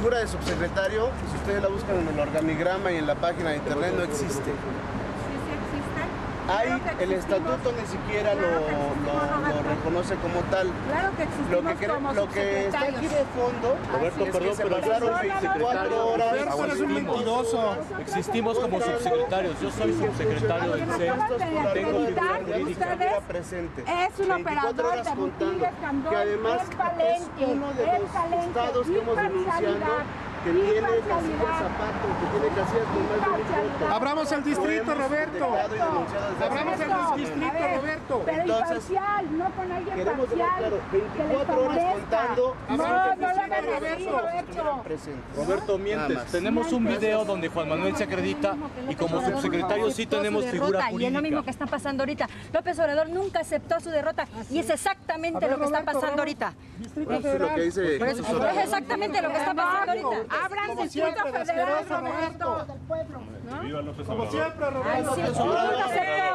figura de subsecretario, si ustedes la buscan en el organigrama y en la página de internet, no existe. Hay, el estatuto ni siquiera lo reconoce como tal. Claro que existimos lo que está aquí de fondo, Roberto, perdón, pero pasaron 24 horas. Roberto es un mentiroso. Existimos como subsecretarios. Yo soy subsecretario del CEN. Tengo figura jurídica. Es un operador de Butigues Candón, que además el Palenque, es uno de los estados que hemos denunciado que tiene casillas zapatos, que tiene casillas con más de 1000 votos. Abramos el distrito, Roberto. Abramos el distrito, Roberto. Pero Entonces, imparcial, no con alguien queremos dejar parcial. claro, 24 horas contando. No lo hagan así, Roberto. Roberto, mientes. Tenemos un video donde Juan Manuel se acredita y como subsecretario sí tenemos figura jurídica. Y es lo mismo que está pasando ahorita. López Obrador nunca aceptó su derrota y es exactamente lo que está pasando ahorita. Es exactamente lo que está pasando ahorita. Abran Distrito Federal, Roberto. Como siempre, Roberto. Nunca aceptó.